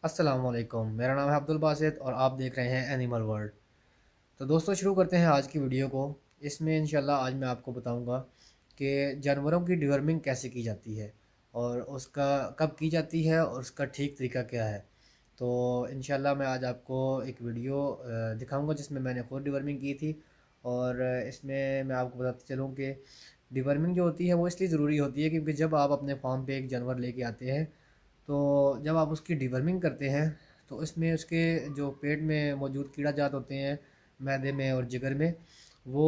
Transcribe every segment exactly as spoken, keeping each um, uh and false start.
अस्सलाम वालेकुम। मेरा नाम है अब्दुल बासित और आप देख रहे हैं एनिमल वर्ल्ड। तो दोस्तों, शुरू करते हैं आज की वीडियो को। इसमें इंशाल्लाह आज मैं आपको बताऊंगा कि जानवरों की डिवर्मिंग कैसे की जाती है और उसका कब की जाती है और उसका ठीक तरीका क्या है। तो इंशाल्लाह मैं आज आपको एक वीडियो अ, दिखाऊंगा जिसमें मैंने खुद डिवर्मिंग की थी। और इसमें मैं आपको बताते चलूँ कि डिवर्मिंग जो होती है वो इसलिए ज़रूरी होती है क्योंकि जब आप अपने फार्म पे एक जानवर लेके आते हैं तो जब आप उसकी डिवर्मिंग करते हैं तो इसमें उसके जो पेट में मौजूद कीड़ा जात होते हैं, मैदे में और जिगर में, वो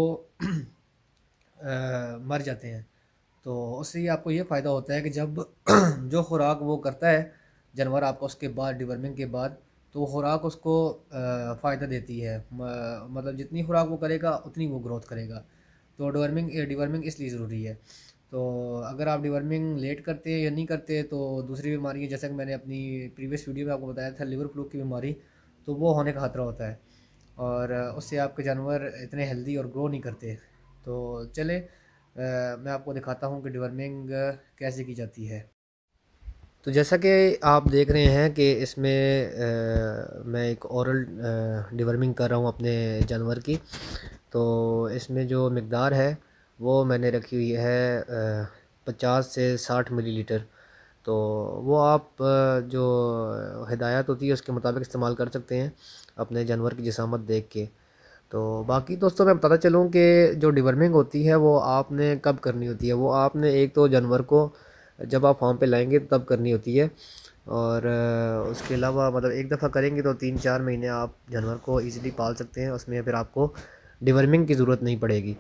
अ, मर जाते हैं। तो उससे ये आपको ये फ़ायदा होता है कि जब जो खुराक वो करता है जानवर आपको उसके बाद डिवर्मिंग के बाद, तो वो खुराक उसको अ, फ़ायदा देती है। म- मतलब जितनी खुराक वो करेगा उतनी वो ग्रोथ करेगा। तो डिवर्मिंग डिवर्मिंग इसलिए ज़रूरी है। तो अगर आप डिवर्मिंग लेट करते हैं या नहीं करते तो दूसरी बीमारी है, जैसा कि मैंने अपनी प्रीवियस वीडियो में आपको बताया था, लिवर फ्लू की बीमारी, तो वो होने का खतरा होता है और उससे आपके जानवर इतने हेल्दी और ग्रो नहीं करते। तो चले अ, मैं आपको दिखाता हूँ कि डिवर्मिंग कैसे की जाती है। तो जैसा कि आप देख रहे हैं कि इसमें अ, मैं एक ओरल डिवर्मिंग कर रहा हूँ अपने जानवर की। तो इसमें जो मकदार है वो मैंने रखी हुई है पचास से साठ मिलीलीटर। तो वो आप अ, जो हिदायत होती है उसके मुताबिक इस्तेमाल कर सकते हैं अपने जानवर की जिसामत देख के। तो बाकी दोस्तों मैं बताता चलूँ कि जो डिवर्मिंग होती है वो आपने कब करनी होती है। वो आपने एक तो जानवर को जब आप फार्म पे लाएंगे तब करनी होती है। और अ, उसके अलावा मतलब एक दफ़ा करेंगे तो तीन चार महीने आप जानवर को इजीली पाल सकते हैं, उसमें फिर आपको डिवर्मिंग की ज़रूरत नहीं पड़ेगी।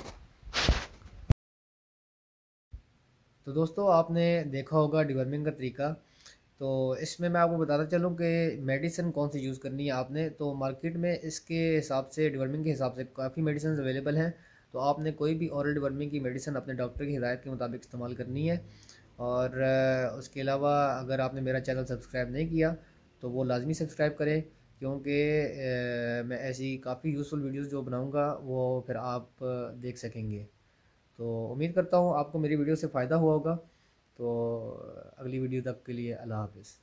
तो दोस्तों, आपने देखा होगा डिवर्मिंग का तरीका। तो इसमें मैं आपको बताता चलूँ कि मेडिसिन कौन सी यूज़ करनी है आपने। तो मार्केट में इसके हिसाब से, डिवर्मिंग के हिसाब से काफ़ी मेडिसिन अवेलेबल हैं। तो आपने कोई भी ओरल डिवर्मिंग की मेडिसिन अपने डॉक्टर की हिदायत के मुताबिक इस्तेमाल करनी है। और अ, उसके अलावा अगर आपने मेरा चैनल सब्सक्राइब नहीं किया तो वो लाजमी सब्सक्राइब करें, क्योंकि अ, मैं ऐसी काफ़ी यूज़फुल वीडियोज़ जो बनाऊँगा वो फिर आप अ, देख सकेंगे। तो उम्मीद करता हूँ आपको मेरी वीडियो से फ़ायदा हुआ होगा। तो अगली वीडियो तक के लिए अल्लाह हाफ़िज़।